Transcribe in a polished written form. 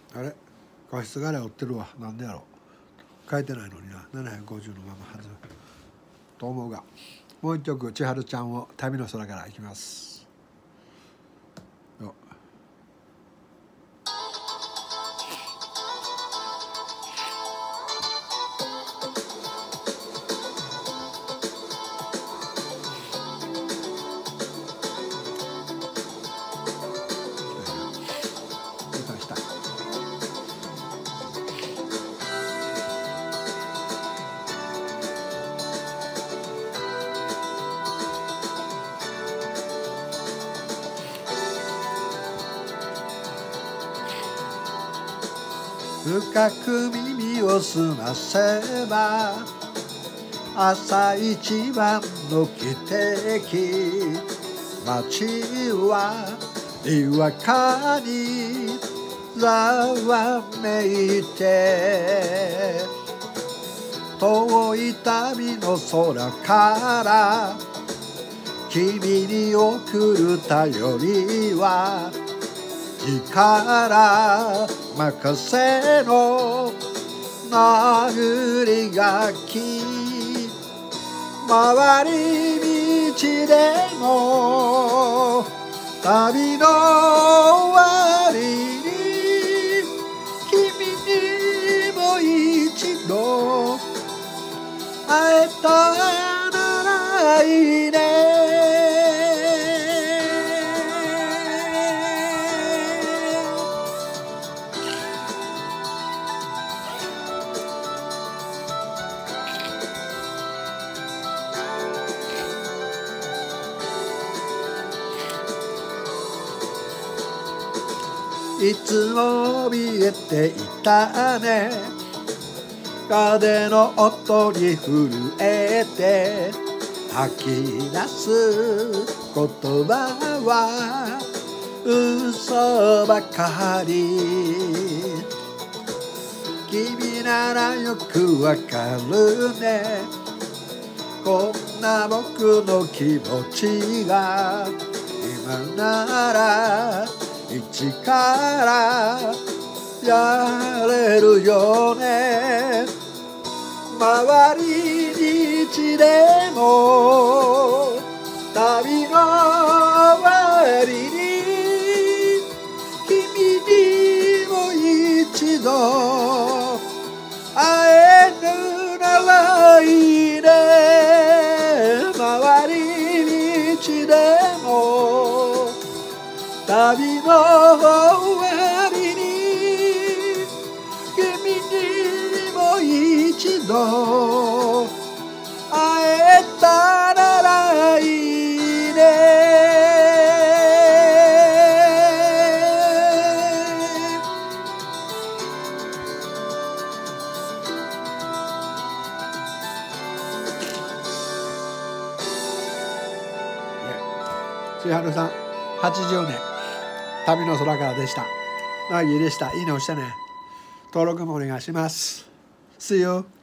あれ画質がね追ってるわ。なんでやろう。変えてないのにな。750のままはずと思うが、もう一曲千春ちゃんを旅の空からいきます。深く耳を澄ませば朝一番の汽笛、街はにわかにざわめいて、遠い旅の空から君に送る便りは力任せの殴り書き、回り道でも旅の終わりに君にも一度会えたならいいね。いつも怯えていたね、風の音に震えて吐き出す言葉は嘘ばかり。君ならよくわかるね、こんな僕の気持ちが今なら一からやれるよね。回り道でも旅の終わりに君にも一度会えるならいいね。回り道でも旅の終わりに君にも一度会えたならいいね。千春さん80年旅の空からでした。なぎでした。いいね押してね。登録もお願いします。See you.